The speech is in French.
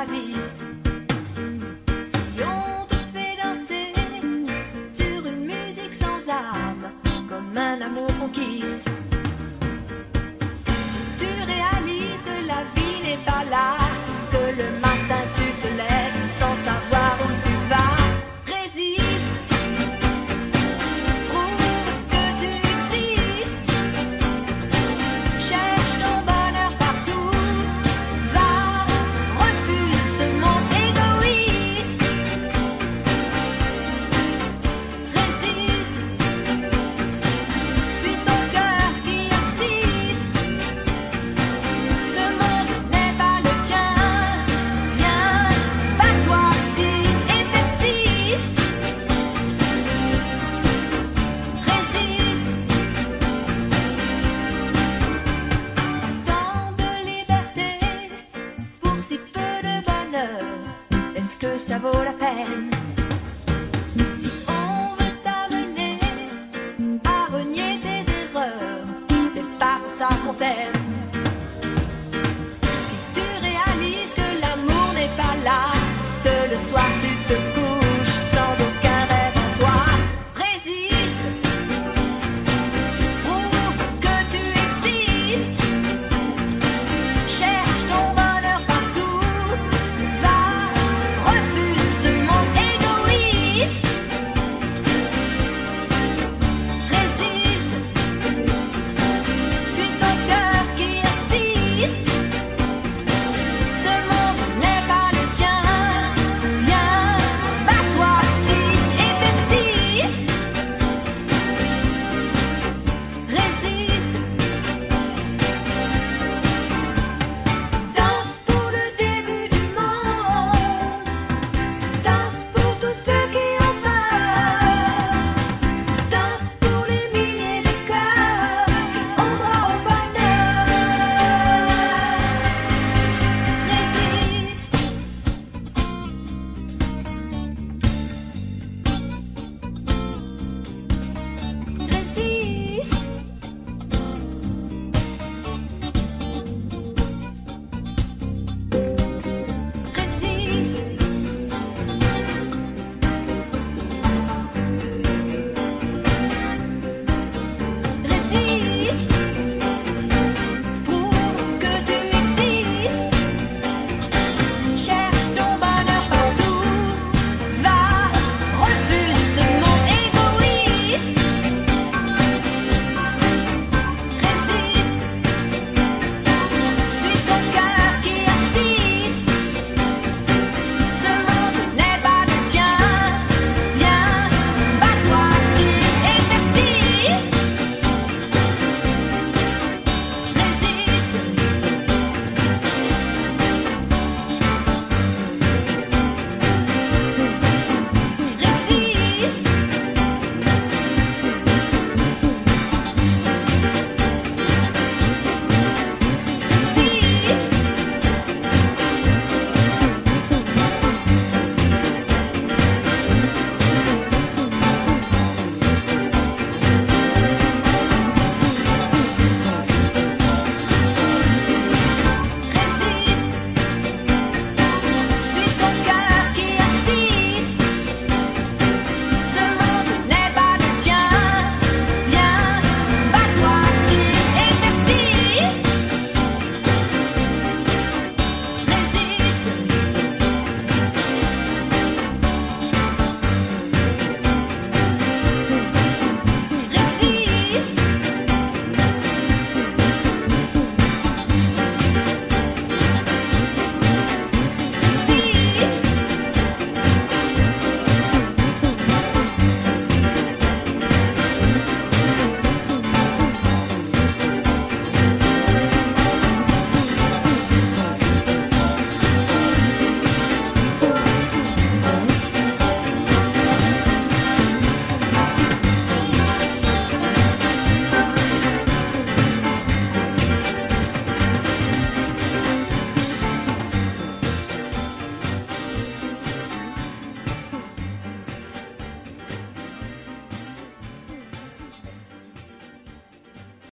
vite. Si on te fait danser sur une musique sans âme, comme un amour qu'on quitte, si tu réalises que la vie n'est pas là, que le matin tu te lèves sans savoir où tu vas, résiste, prouve que tu existes, cherche ton bonheur partout, va, refuse ce monde égoïste, résiste, suis ton cœur qui insiste, ce monde n'est pas le tien, viens, bats-toi si et persiste, résiste, tant de liberté pour si peu de bonheur, est-ce que ça vaut la peine?